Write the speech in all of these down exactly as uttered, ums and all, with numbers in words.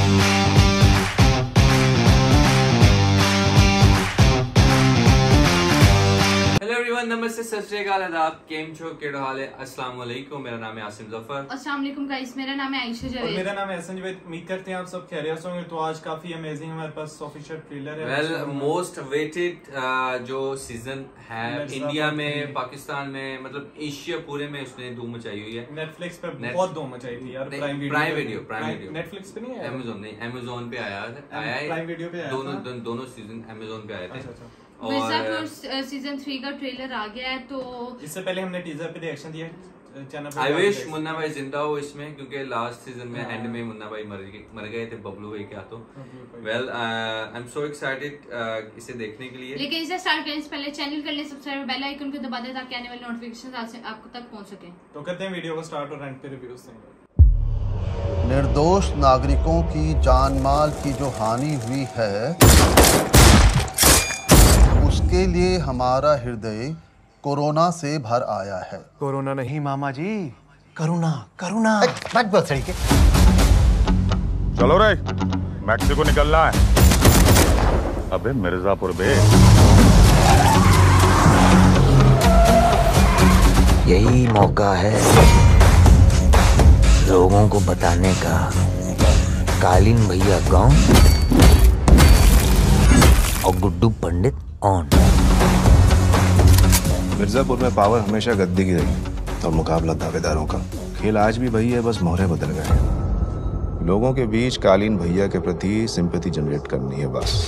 नमस्ते सत श्री अकाल आदाब, केम छो केड़ो हाल है। अस्सलाम वालेकुम, मेरा नाम है आसिम जफर। अस्सलाम वालेकुम गाइस, मेरा नाम है आयशा जावेद। मेरा नाम है हसन जावेद। उम्मीद करते हैं आप सब खैरियत से होंगे। तो आज काफी अमेजिंग हमारे पास ऑफिशियल ट्रेलर है। वेल मोस्ट वेटेड जो सीजन है इंडिया में, पाकिस्तान में, मतलब एशिया पूरे में उसने धूम मचाई हुई है। नेटफ्लिक्स पे बहुत धूम मचाई थी यार। Prime video prime video prime video Netflix पे नहीं है, अमेज़न नहीं, अमेज़न पे आया आया है। प्राइम वीडियो पे आया दोनों दोनों सीजन अमेज़न पे आए थे। मिर्जापुर सीजन थ्री का ट्रेलर आ गया है। तो इससे पहले हमने टीजर पे रिएक्शन दिया चैनल पे। आई विश मुन्ना भाई जिंदा हो इसमें, क्योंकि लास्ट सीजन में एंड में मुन्ना भाई मर गए मर गए थे बबलू भाई क्या। तो well I am so excited इसे देखने के लिए। लेकिन इसे स्टार्ट करने से पहले चैनल कर ले सब्सक्राइब, बेल आइकन को दबा दे ताकि आने वाले नोटिफिकेशन आपको तक पहुंच सके। तो करते हैं वीडियो को स्टार्ट और एंड पे रिव्यूज देंगे। निर्दोष नागरिकों की जान माल की जो हानि हुई है, उसके लिए हमारा हृदय कोरोना से भर आया है। कोरोना नहीं मामा जी, करुणा करुणा। मत बोल सही के। चलो रे, मैक्सिको निकलना है। अबे मिर्जापुर बे। यही मौका है लोगों को बताने का कालीन भैया कौन और गुड्डू पंडित ऑन। मिर्जापुर में पावर हमेशा गद्दी की रही और मुकाबला दावेदारों का। खेल आज भी वही है, बस मोहरे बदल गए हैं। लोगों के बीच कालीन भैया के प्रति सिंपैथी जनरेट करनी है बस।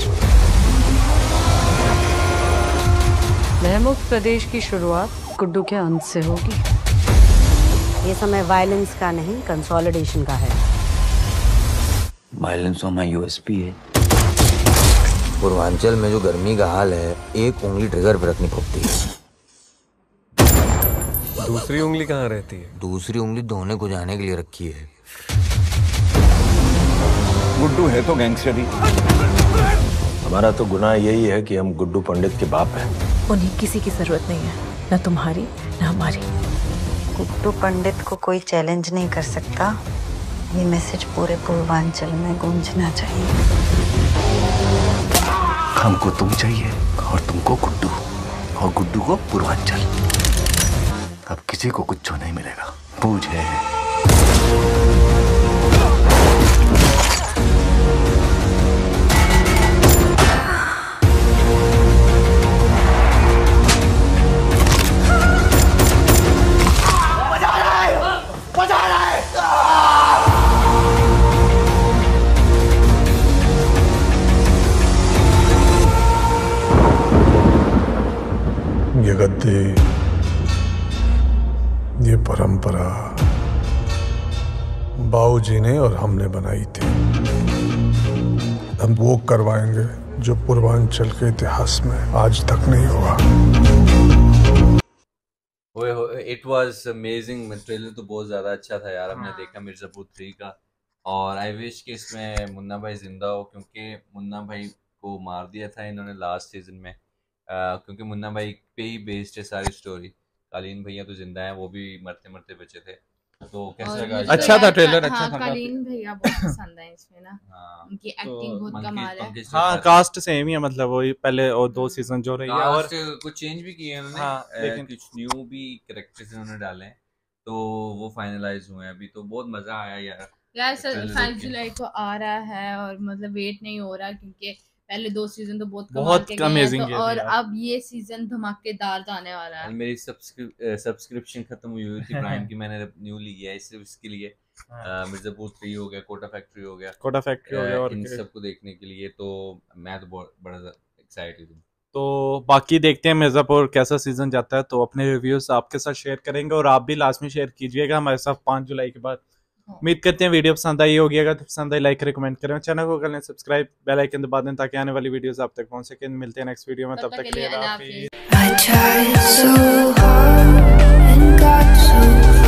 महमुक्त प्रदेश की शुरुआत गुड्डू के अंत से होगी। ये समय वायलेंस का नहीं, कंसोलिडेशन का है। वायलेंस हमारा यूएसपी है। पूर्वांचल में जो गर्मी का हाल है, एक उंगली ट्रिगर पे रखनी पड़ती है। दूसरी उंगली कहाँ रहती है? दूसरी उंगली धोने को जाने के लिए रखी है। गुड्डू है तो गैंगस्टर ही। हमारा तो गुनाह यही है कि हम गुड्डू पंडित के बाप हैं। उन्हें किसी की जरूरत नहीं है, न तुम्हारी न हमारी। गुड्डू पंडित को कोई चैलेंज नहीं कर सकता। ये मैसेज पूरे पूर्वांचल में गूंजना चाहिए। हमको तुम चाहिए और तुमको गुड्डू, और गुड्डू को पूर्वांचल। अब किसी को कुछ नहीं मिलेगा, बूझे। ये गद्दी, ये परंपरा बाबूजी ने और हमने बनाई थी। हम वो करवाएंगे जो पूर्वांचल के इतिहास में आज तक नहीं हुआ। It was amazing. ट्रेलर तो बहुत ज्यादा अच्छा था यार। हमने देखा मिर्जापुर थ्री का, और आई विश कि इसमें मुन्ना भाई जिंदा हो, क्योंकि मुन्ना भाई को मार दिया था इन्होंने लास्ट सीजन में। Uh, क्योंकि मुन्ना भाई पे ही बेस्ड है सारी स्टोरी। कालीन भैया तो जिंदा हैं, वो भी मरते मरते बचे थे। तो कैसा लगा? अच्छा था ट्रेलर, अच्छा हाँ, था। कालीन भैया बहुत पसंद है इसमें ना। हाँ, उनकी एक्टिंग बहुत कमाल है। हाँ, कास्ट सेम ही है, मतलब वही पहले और दो सीजन जो रही है। और कुछ चेंज भी किए हैं उन्होंने। हाँ, लेकिन कुछ न्यू भी कैरेक्टर्स उन्होंने डाले हैं, तो वो फाइनलाइज हुए हैं अभी। तो बहुत मजा आया यार। यार फाइव जुलाई को आ रहा है और मतलब वेट नहीं हो रहा, क्योंकि पहले दो सीजन तो बहुत बहुत अमेजिंग है, तो और अब ये सीजन धमाकेदार आने वाला है। मेरी सब्सक्रिप्शन खत्म हुई हुई थी प्राइम की, मैंने न्यू ली है सिर्फ इसके लिए। मिर्जापुर थ्री हो गया, कोटा फैक्ट्री हो गया, कोटा फैक्ट्री हो गया, और इन सबको देखने के लिए तो मैं तो बहुत बड़ा एक्साइटेड हूँ। तो बाकी देखते हैं मिर्जापुर कैसा सीजन जाता है। तो अपने रिव्यूज आपके साथ शेयर करेंगे, और आप भी लास्ट में शेयर कीजिएगा हमारे साथ पाँच जुलाई के बाद। उम्मीद करते हैं वीडियो पसंद आई होगी। अगर पसंद आई लाइक करें, कमेंट करें, चैनल को कर लें सब्सक्राइब, बेल आइकन दबा दें ताकि आने वाली वीडियोस आप तक पहुंच सके। मिलते हैं नेक्स्ट वीडियो में, तब तक के लिए अल्लाह हाफिज़।